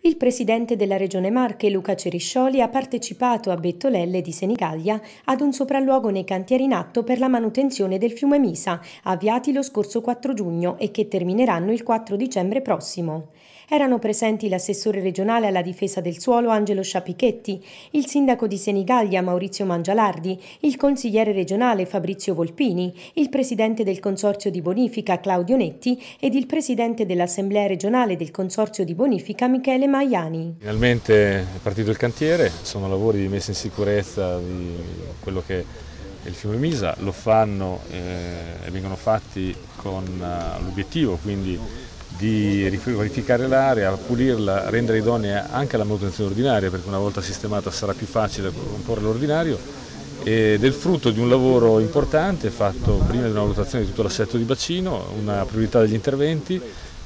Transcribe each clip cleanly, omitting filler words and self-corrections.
Il presidente della Regione Marche, Luca Ceriscioli, ha partecipato a Bettolelle di Senigallia ad un sopralluogo nei cantieri in atto per la manutenzione del fiume Misa, avviati lo scorso 4 giugno e che termineranno il 4 dicembre prossimo. Erano presenti l'assessore regionale alla difesa del suolo Angelo Sciapichetti, il sindaco di Senigallia Maurizio Mangialardi, il consigliere regionale Fabrizio Volpini, il presidente del consorzio di bonifica Claudio Netti ed il presidente dell'assemblea regionale del consorzio di bonifica Michele Maiani. Finalmente è partito il cantiere, sono lavori di messa in sicurezza di quello che è il fiume Misa, lo fanno e vengono fatti con l'obiettivo quindi di riqualificare l'area, pulirla, rendere idonea anche alla manutenzione ordinaria, perché una volta sistemata sarà più facile comporre l'ordinario, ed è il frutto di un lavoro importante fatto prima di una valutazione di tutto l'assetto di bacino, una priorità degli interventi,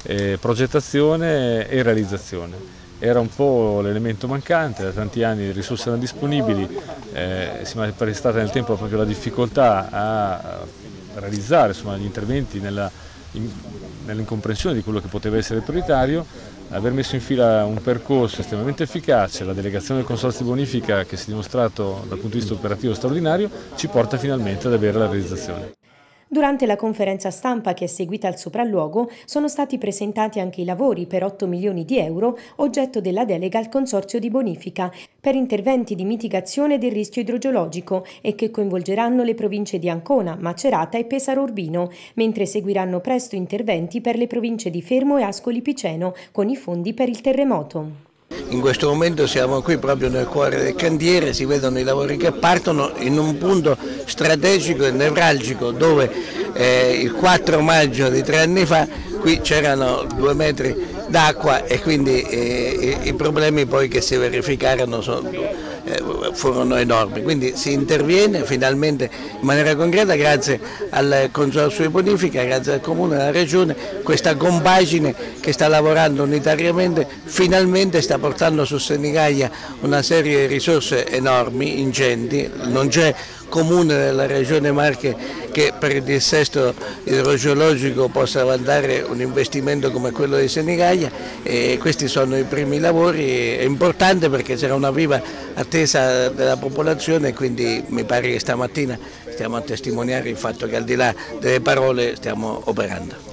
progettazione e realizzazione. Era un po' l'elemento mancante, da tanti anni le risorse erano disponibili, si è prestata nel tempo proprio la difficoltà a realizzare gli interventi nell'incomprensione di quello che poteva essere prioritario. Aver messo in fila un percorso estremamente efficace, la delegazione del consorzio di bonifica che si è dimostrato dal punto di vista operativo straordinario, ci porta finalmente ad avere la realizzazione. Durante la conferenza stampa che è seguita al sopralluogo sono stati presentati anche i lavori per 8 milioni di euro, oggetto della delega al consorzio di bonifica, per interventi di mitigazione del rischio idrogeologico e che coinvolgeranno le province di Ancona, Macerata e Pesaro Urbino, mentre seguiranno presto interventi per le province di Fermo e Ascoli Piceno con i fondi per il terremoto. In questo momento siamo qui proprio nel cuore del cantiere, si vedono i lavori che partono in un punto strategico e nevralgico dove il 4 maggio di 3 anni fa qui c'erano 2 metri d'acqua e quindi i problemi poi che si verificarono furono enormi, quindi si interviene finalmente in maniera concreta grazie al consorzio di bonifica, grazie al Comune e alla Regione, questa compagine che sta lavorando unitariamente finalmente sta portando su Senigallia una serie di risorse enormi, ingenti, non c'è comune della Regione Marche che per il dissesto idrogeologico possa vantare un investimento come quello di Senigallia e questi sono i primi lavori, è importante perché c'era una viva attesa della popolazione e quindi mi pare che stamattina stiamo a testimoniare il fatto che al di là delle parole stiamo operando.